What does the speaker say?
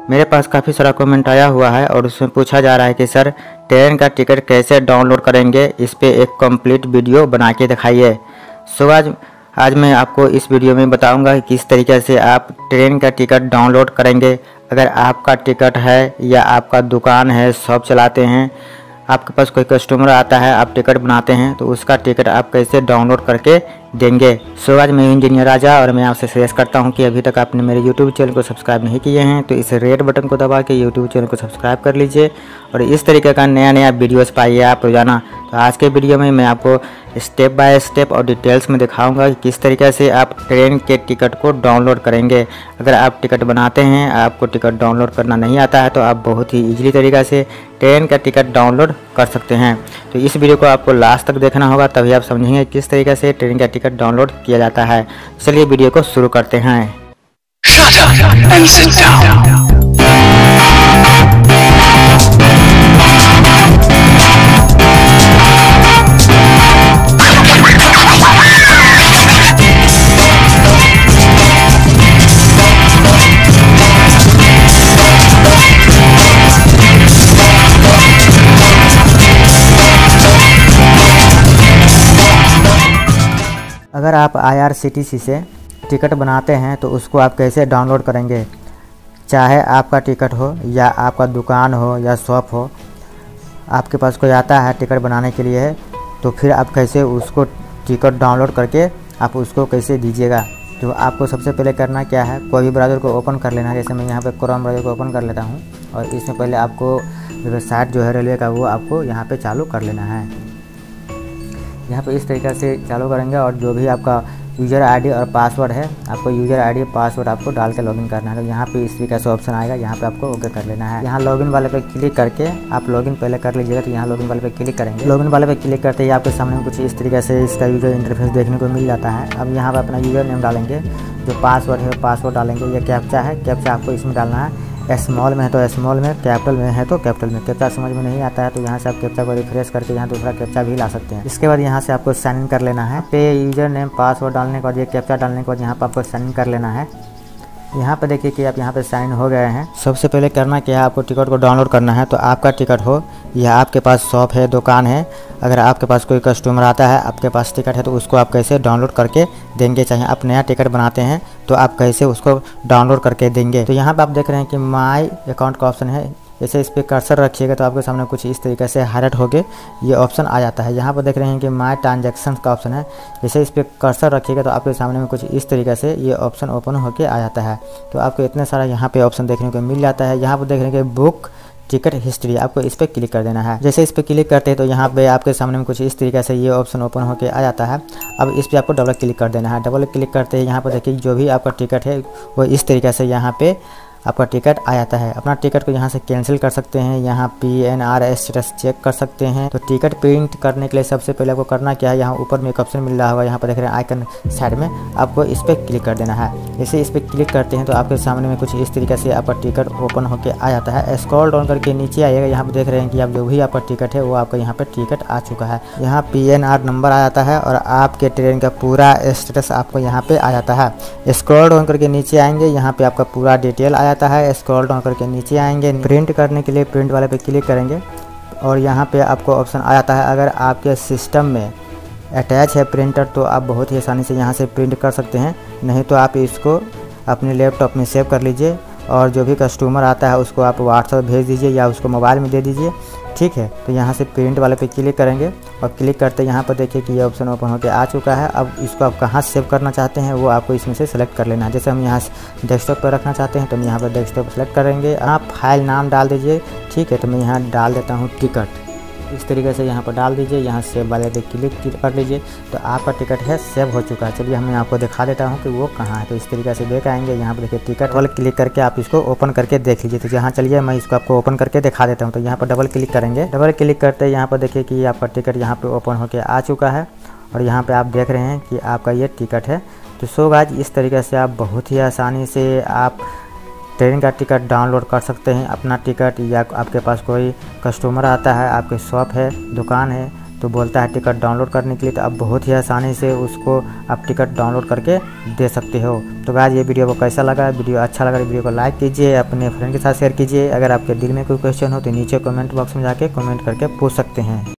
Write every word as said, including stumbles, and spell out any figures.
मेरे पास काफ़ी सारा कमेंट आया हुआ है और उसमें पूछा जा रहा है कि सर ट्रेन का टिकट कैसे डाउनलोड करेंगे, इस पे एक कंप्लीट वीडियो बना के दिखाइए। सो आज आज मैं आपको इस वीडियो में बताऊंगा कि किस तरीके से आप ट्रेन का टिकट डाउनलोड करेंगे। अगर आपका टिकट है या आपका दुकान है, शॉप चलाते हैं, आपके पास कोई कस्टमर आता है, आप टिकट बनाते हैं, तो उसका टिकट आप कैसे डाउनलोड करके देंगे। सो आज मैं इंजीनियर राजा और मैं आपसे सजेस्ट करता हूं कि अभी तक आपने मेरे यूट्यूब चैनल को सब्सक्राइब नहीं किए हैं तो इस रेड बटन को दबा के यूट्यूब चैनल को सब्सक्राइब कर लीजिए और इस तरीके का नया नया वीडियोस पाइए आप रोजाना। तो आज के वीडियो में मैं आपको स्टेप बाय स्टेप और डिटेल्स में दिखाऊंगा कि किस तरीके से आप ट्रेन के टिकट को डाउनलोड करेंगे। अगर आप टिकट बनाते हैं, आपको टिकट डाउनलोड करना नहीं आता है, तो आप बहुत ही ईजिली तरीक़े से ट्रेन का टिकट डाउनलोड कर सकते हैं। तो इस वीडियो को आपको लास्ट तक देखना होगा, तभी आप समझेंगे किस तरीके से ट्रेन का टिकट डाउनलोड किया जाता है। चलिए वीडियो को शुरू करते हैं। Shut up and sit down. अगर आप I R C T C से टिकट बनाते हैं तो उसको आप कैसे डाउनलोड करेंगे। चाहे आपका टिकट हो या आपका दुकान हो या शॉप हो, आपके पास कोई आता है टिकट बनाने के लिए, तो फिर आप कैसे उसको टिकट डाउनलोड करके आप उसको कैसे दीजिएगा। तो आपको सबसे पहले करना क्या है, कोई भी ब्राउज़र को ओपन कर लेना है। जैसे मैं यहाँ पे क्रोम ब्राउज़र को ओपन कर लेता हूँ और इसमें पहले आपको वेबसाइट जो है रेलवे का, वो आपको यहाँ पर चालू कर लेना है। यहाँ पे इस तरीक़े से चालू करेंगे और जो भी आपका यूज़र आईडी और पासवर्ड है, आपको यूज़र आईडी और पासवर्ड आपको डाल के लॉगिन करना है। तो यहाँ पे इस तरीके से ऑप्शन आएगा, यहाँ पे आपको ओके कर लेना है। यहाँ लॉगिन वाले पे क्लिक करके आप लॉगिन पहले कर लीजिएगा। तो यहाँ लॉगिन वाले पे क्लिक करेंगे। लॉगिन वाले पे क्लिक करते ही आपके सामने कुछ इस तरीके से इसका यूज़र इंटरफेस देखने को मिल जाता है। अब यहाँ पर अपना यूज़र नेम डालेंगे, जो पासवर्ड है पासवर्ड डालेंगे। ये कैप्चा है, कैप्चा आपको इसमें डालना है। स्मॉल में है तो स्मॉल में, कैपिटल में है तो कैपिटल में। कैप्चा समझ में नहीं आता है तो यहाँ से आप कैप्चा को रिफ्रेश करके यहाँ दूसरा कैप्चा भी ला सकते हैं। इसके बाद यहाँ से आपको साइन इन कर लेना है। पे यूजर नेम पासवर्ड डालने के बाद ये कैप्चा डालने के बाद यहाँ पर आपको साइन इन कर लेना है। यहाँ पर देखिए कि आप यहाँ पे साइन हो गए हैं। सबसे पहले करना क्या है, आपको टिकट को डाउनलोड करना है। तो आपका टिकट हो या आपके पास शॉप है, दुकान है, अगर आपके पास कोई कस्टमर आता है, आपके पास टिकट है, तो उसको आप कैसे डाउनलोड करके देंगे। चाहे आप नया टिकट बनाते हैं तो आप कैसे उसको डाउनलोड करके देंगे। तो यहाँ पर आप देख रहे हैं कि माई अकाउंट का ऑप्शन है। जैसे इस पर कर्सर रखिएगा तो आपके सामने कुछ इस तरीके से हाईलाइट होके ये ऑप्शन आ जाता है। यहाँ पर देख रहे हैं कि माई ट्रांजैक्शन का ऑप्शन है। जैसे इस पर कर्सर रखिएगा तो आपके सामने में कुछ इस तरीके से ये ऑप्शन ओपन होके आ जाता है। तो आपको इतने सारा यहाँ पे ऑप्शन देखने को मिल जाता है। यहाँ पर देख रहे हैं कि बुक टिकट हिस्ट्री, आपको इस पर क्लिक कर देना है। जैसे इस पर क्लिक करते हैं तो यहाँ पे आपके सामने में कुछ इस तरीके से ये ऑप्शन ओपन होकर आ जाता है। अब इस पर आपको डबल क्लिक कर देना है। डबल क्लिक करते हैं यहाँ पर देखिए जो भी आपका टिकट है वो इस तरीके से यहाँ पे आपका टिकट आ जाता है। अपना टिकट को यहाँ से कैंसिल कर सकते हैं, यहाँ P N R status check कर सकते हैं। तो टिकट प्रिंट करने के लिए सबसे पहले आपको करना क्या है, यहाँ ऊपर में एक ऑप्शन मिल रहा होगा, यहाँ पर देख रहे हैं आइकन साइड में, आपको इस पर क्लिक कर देना है। जैसे इस पर क्लिक करते हैं तो आपके सामने में कुछ इस तरीके से आपका टिकट ओपन होकर आ जाता है। स्क्रॉल डाउन करके नीचे आइएगा, यहाँ पर देख रहे हैं कि आप जो भी आपका टिकट है वो आपका यहाँ पर टिकट आ चुका है। यहाँ पी एन आर नंबर आ जाता है और आपके ट्रेन का पूरा स्टेटस आपको यहाँ पे आ जाता है। स्क्रॉल डाउन करके नीचे आएंगे, यहाँ पे आपका पूरा डिटेल आ जाता है। स्क्रॉल करके नीचे आएंगे, प्रिंट करने के लिए प्रिंट वाले पे क्लिक करेंगे और यहाँ पे आपको ऑप्शन आ जाता है। अगर आपके सिस्टम में अटैच है प्रिंटर तो आप बहुत ही आसानी से यहाँ से प्रिंट कर सकते हैं, नहीं तो आप इसको अपने लैपटॉप में सेव कर लीजिए और जो भी कस्टमर आता है उसको आप व्हाट्सएप भेज दीजिए या उसको मोबाइल में दे दीजिए, ठीक है। तो यहाँ से प्रिंट वाले पे क्लिक करेंगे और क्लिक करते यहाँ पर देखिए कि ये ऑप्शन ओपन होकर आ चुका है। अब इसको आप कहाँ सेव करना चाहते हैं वो आपको इसमें से सेलेक्ट कर लेना है। जैसे हम यहाँ डेस्कटॉप पर रखना चाहते हैं तो हम यहाँ पर डेस्कटॉप सेलेक्ट करेंगे। आप फाइल नाम डाल दीजिए, ठीक है। तो मैं यहाँ डाल देता हूँ टिकट, इस तरीके से यहाँ पर डाल दीजिए। यहाँ सेव वाले पे क्लिक कर लीजिए तो आपका टिकट है सेव हो चुका है। चलिए मैं आपको दिखा देता हूँ कि वो कहाँ है। तो इस तरीके से देख आएंगे, यहाँ पर देखिए टिकट वाले क्लिक करके आप इसको ओपन करके देख लीजिए। तो यहाँ चलिए मैं इसको आपको ओपन करके दिखा देता हूँ। तो यहाँ पर डबल क्लिक करेंगे, डबल क्लिक करते यहाँ पर देखिए कि आपका टिकट यहाँ पर ओपन होकर आ चुका है और यहाँ पर आप देख रहे हैं कि आपका ये टिकट है। तो सो गाइस इस तरीके से आप बहुत ही आसानी से आप ट्रेन का टिकट डाउनलोड कर सकते हैं। अपना टिकट या आपके पास कोई कस्टमर आता है, आपके शॉप है, दुकान है, तो बोलता है टिकट डाउनलोड करने के लिए। तो आप बहुत ही आसानी से उसको आप टिकट डाउनलोड करके दे सकते हो। तो गाइस ये वीडियो को कैसा लगा, वीडियो अच्छा लगा वीडियो को लाइक कीजिए, अपने फ्रेंड के साथ शेयर कीजिए। अगर आपके दिल में कोई क्वेश्चन हो तो नीचे कमेंट बॉक्स में जाके कमेंट करके पूछ सकते हैं।